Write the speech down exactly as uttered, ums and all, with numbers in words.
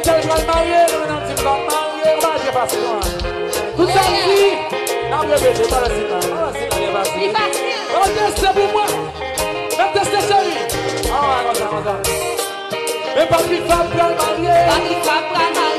tel va le marier, nous venons de le marier, on va dire pas ça. Tout ça dit, non, je vais dire pas la cinéma. C'est facile. Ok, c'est pour moi. Même tester chérie. Ah ouais, on va, on va. Mais Patrick va le marier. Patrick va le marier.